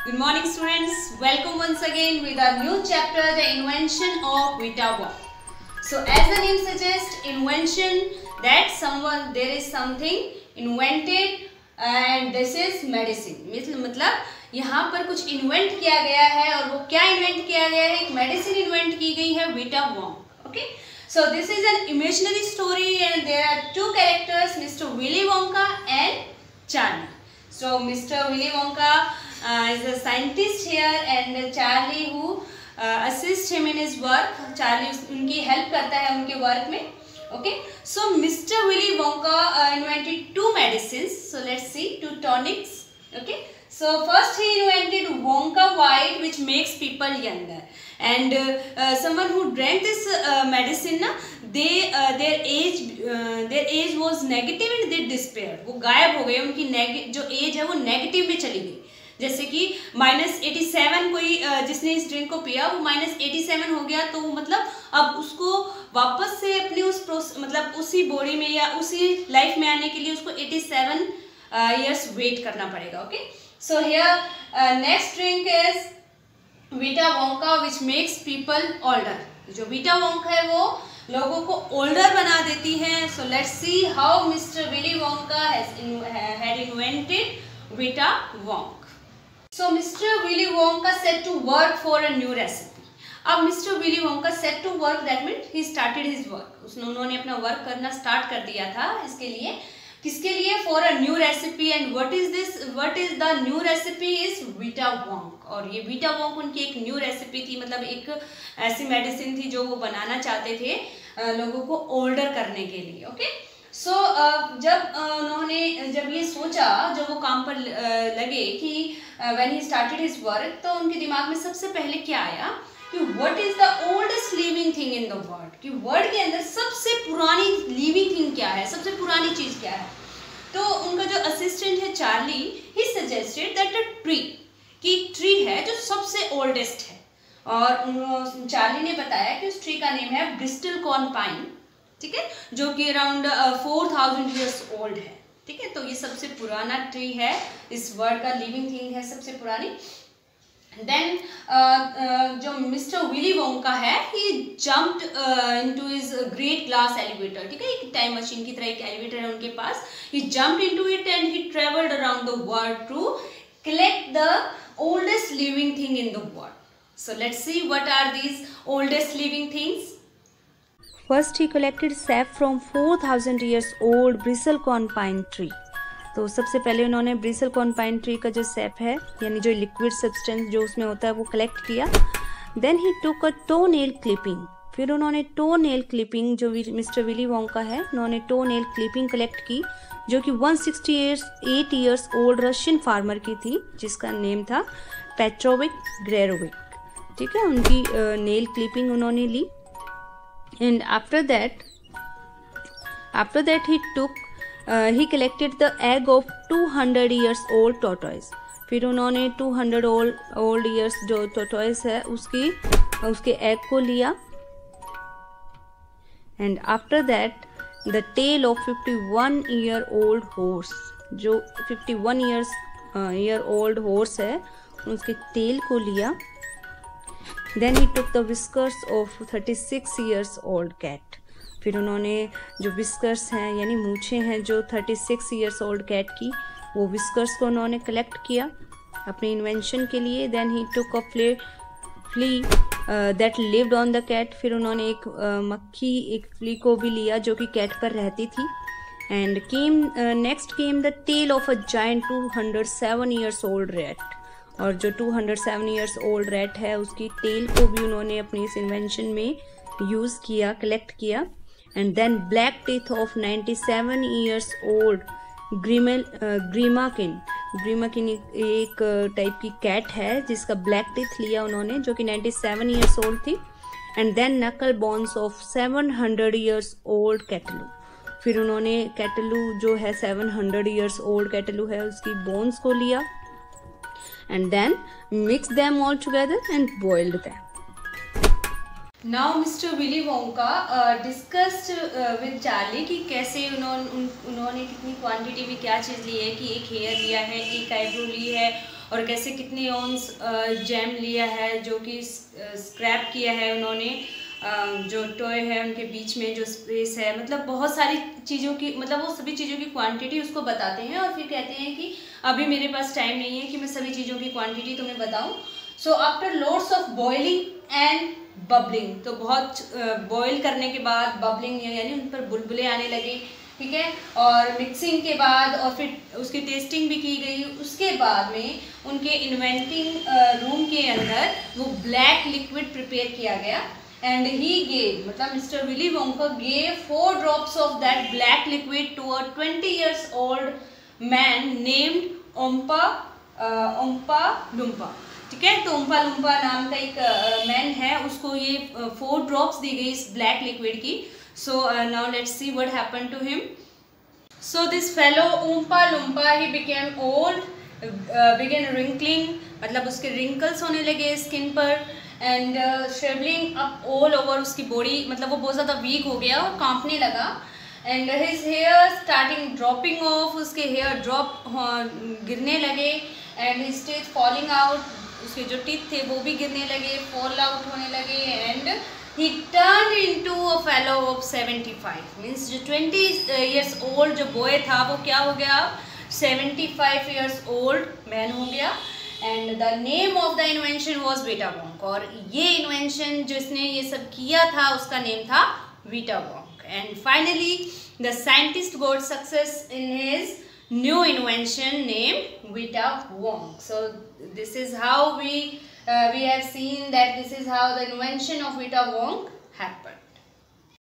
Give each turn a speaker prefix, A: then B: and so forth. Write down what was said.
A: Good morning, students. Welcome once again with our new chapter, the invention of Vita Wong. So, as the name suggests, invention, that there is something invented and this is medicine. मतलब यहाँ पर कुछ invent किया गया है और वो क्या इन्वेंट किया गया है? एक मेडिसिन इन्वेंट की गई है, Vita Wonka. Okay. So this is an imaginary story and there are two characters, Mr. Willy Wonka and Charlie. So Mr. Willy Wonka is a scientist here and Charlie who assists him in his work. Charlie उनकी help करता है उनके work में. Okay. So Mr. Willy Wonka invented two medicines. So let's see, two tonics. Okay. So first he invented Wonka White, which makes people younger. And someone who drank this medicine na, their age was negative and they despaired. वो गायब हो गए, उनकी जो as है वो negative में चली गई. जैसे कि -87 कोई जिसने इस ड्रिंक को पिया वो -87 हो गया, तो मतलब अब उसको वापस से अपने मतलब उसी बॉडी में या उसी लाइफ में आने के लिए उसको 87 years वेट करना पड़ेगा. Okay. So here next drink is Vita Wonka which makes people older. जो वीटा वोंका है वो लोगों को ओल्डर बना देती है. So let's see how Mr Willy Wonka had invented Vita Wonka. So Mr. Willy Wonka set to work for a new recipe. अब Mr. Willy Wonka set to work, that means he started his work. उन्होंने अपना work करना start कर दिया था. इसके लिए किसके लिए? For a new recipe. And what is this? What is the new recipe? Is Vita Wonk. और ये Vita Wonk उनकी एक न्यू रेसिपी थी, मतलब एक ऐसी मेडिसिन थी जो वो बनाना चाहते थे लोगों को ओल्डर करने के लिए. ओके. सो जब ये सोचा, जब वो काम पर लगे कि when he started his work, तो उनके दिमाग में सबसे पहले क्या आया कि what is the oldest living thing in the world, कि वर्ल्ड के अंदर सबसे पुरानी लिविंग थिंग क्या है, सबसे पुरानी चीज क्या है. तो उनका जो असिस्टेंट है Charlie, he suggested that a tree, कि ट्री है जो सबसे ओल्डेस्ट है. और चार्ली ने बताया कि उस ट्री का नेम है ब्रिस्टल-कॉर्न पाइन. ठीक है, जो कि अराउंड 4000 years ओल्ड है. ठीक है, तो ये सबसे पुराना ट्री है, इस वर्ल्ड का लिविंग थिंग है सबसे पुरानी. देन जो मिस्टर विली वोंका है, he jumped into his great glass elevator. ठीक है, एक टाइम मशीन की तरह एक एलिवेटर है उनके पास. He jumped into it and he travelled around the world to collect the oldest living thing in the world. So let's see what are these oldest living things.
B: First he collected sap from 4000 years old bristlecone pine tree. तो सबसे पहले उन्होंने ब्रिसलकॉर्न pine tree का जो SAP है, यानी जो liquid substance जो उसमें होता है, वो कलेक्ट किया. Then he took a toe nail clipping. फिर उन्होंने टो नेल क्लिपिंग, जो मिस्टर विली वोंका है, उन्होंने टो नेल क्लिपिंग कलेक्ट की, जो कि 168 years ओल्ड रशियन फार्मर की थी, जिसका नेम था पेट्रोविक ग्रेरोविक. ठीक है, उनकी नेल क्लिपिंग उन्होंने ली. And after that he collected the egg of 200 years old tortoise. फिर उन्होंने 200 old years जो tortoise है उसके egg को लिया. And after that the tail of 51-year-old horse, जो 51 year old horse है, उसके tail को लिया. Then he took the whiskers of 36 years old cat. फिर उन्होंने जो whiskers हैं, यानी मूछें हैं जो 36 years old cat की, वो whiskers को उन्होंने कलेक्ट किया अपने इन्वेंशन के लिए. Then he took a flea that lived on the cat. फिर उन्होंने एक flea को भी लिया जो कि cat पर रहती थी. And next came the tail of a giant 207 years old rat. और जो 207 years old rat है, उसकी टेल को भी उन्होंने अपनी इस इन्वेंशन में यूज़ किया, कलेक्ट किया. And then black teeth of 97 years old Grimalkin एक टाइप की कैट है जिसका ब्लैक टीथ लिया उन्होंने, जो कि 97 years old थी. And then knuckle bones of 700 years old Cattaloo. फिर उन्होंने कैटलू जो है 700 years old कैटलू है, उसकी बोन्स को लिया. And then mix them all together and boiled them.
A: Now Mr. Willy Wonka discussed with Charlie कि कैसे उन्होंने कितनी क्वांटिटी में क्या चीज़ ली है, कि एक हेयर लिया है, एक आईब्रो ली है और कैसे कितने ऑन्स जैम लिया है, जो कि स्क्रैप किया है उन्होंने, जो टॉय है उनके बीच में जो स्पेस है, मतलब बहुत सारी चीज़ों की, मतलब वो सभी चीज़ों की क्वांटिटी उसको बताते हैं और फिर कहते हैं कि अभी मेरे पास टाइम नहीं है कि मैं सभी चीज़ों की क्वांटिटी तुम्हें बताऊं। So after loads of boiling and bubbling, तो बहुत बॉयल करने के बाद बबलिंग यानी उन पर बुलबुले आने लगे, ठीक है, और मिक्सिंग के बाद और फिर उसकी टेस्टिंग भी की गई। उसके बाद में उनके इन्वेंटिंग रूम के अंदर वो ब्लैक लिक्विड प्रिपेयर किया गया एंड ही गेव, मतलब Mr Willy Wonka gave 4 drops of that black liquid to a 20 years old man named Oompa Loompa, ठीक है। तो ओम्पा लुम्पा नाम का एक मैन है, उसको ये 4 drops दी गई इस ब्लैक लिक्विड की। So now let's see what happened to him. So this fellow Oompa Loompa, he became old, began wrinkling, मतलब उसके wrinkles होने लगे स्किन पर, and shriveling up all over उसकी body, मतलब वो बहुत ज़्यादा weak हो गया और कांपने लगा, and his hair starting dropping off, उसके hair drop गिरने लगे, and his teeth falling out, उसके जो teeth थे वो भी गिरने लगे, fall out होने लगे, and he turned into a fellow of 75, means जो 20 years old जो boy था वो क्या हो गया, 75 years old man हो गया। and the name of the invention was Vita Wonk, और ये invention जिसने ये सब किया था उसका नेम था Vita Wonk। and finally the scientist got success in his new invention named Vita Wonk। so this is how we have seen that this is how the invention of Vita Wonk happened.